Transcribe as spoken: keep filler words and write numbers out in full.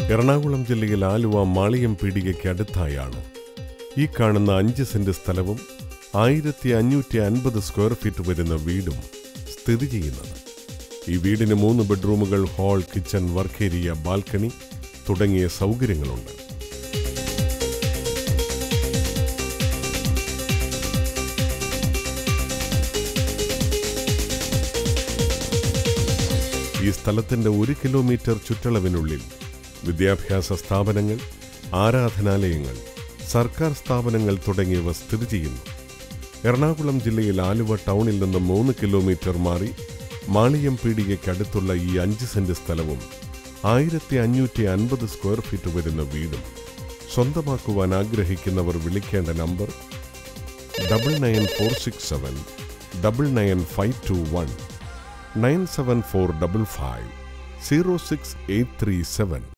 എറണാകുളം ജില്ലയിൽ ആലുവ മാളിയം പീടികയ്ക്ക് അടുത്തായാണ് ഈ കാണുന്ന അഞ്ച് സെന്റ് സ്ഥലവും ആയിരത്തി അഞ്ഞൂറ്റി അൻപത് സ്ക്വയർ ഫീറ്റ് വരുന്ന വീടും സ്ഥിതി ചെയ്യുന്നത്. ഈ വീടിന് മൂന്ന് ബെഡ്റൂമുകൾ, hall, kitchen, work area, balcony തുടങ്ങിയ സൗകര്യങ്ങളുണ്ട്. ഈ സ്ഥലത്തിന്റെ ഒരു കിലോമീറ്റർ ചുറ്റളവിനുള്ളിൽ വിദ്യാഭ്യാസ സ്ഥാപനങ്ങൾ, ആരാധനാലയങ്ങൾ, സർക്കാർ സ്ഥാപനങ്ങൾ തുടങ്ങിയവ സ്ഥിതി ചെയ്യുന്നു. എറണാകുളം ജില്ലയിൽ ആലുവ ടൗണിൽ നിന്ന് മൂന്ന് കിലോമീറ്റർ മാറി മാളിയം പീടികയ്ക്കടുത്തുള്ള ഈ അഞ്ച് സെന്റ് സ്ഥലവും ആയിരത്തി അഞ്ഞൂറ്റി അൻപത് സ്ക്വയർ ഫീറ്റ് വരുന്ന വീടും സ്വന്തമാക്കുവാൻ ആഗ്രഹിക്കുന്നവർ വിളിക്കേണ്ട number double nine four six seven double nine five two one nine seven four double five zero six eight three seven.